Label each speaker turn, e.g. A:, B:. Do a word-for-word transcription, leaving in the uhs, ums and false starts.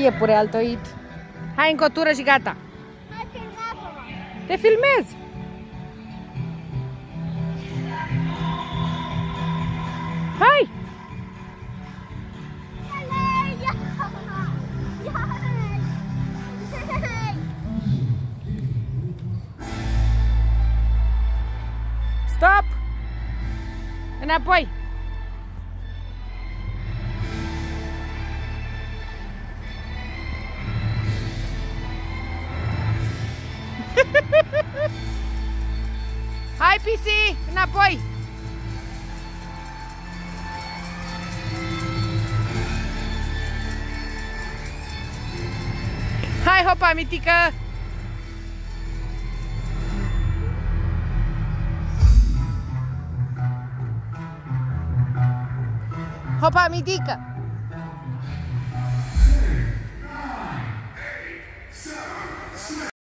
A: iepure altoit. Hai în cotură și gata.
B: Hai, filmează-mă.
A: Te filmezi. Hai! Stop! Înapoi! Hai, pisi! Înapoi! Hai, hopa, mitică! Hopa, mitică!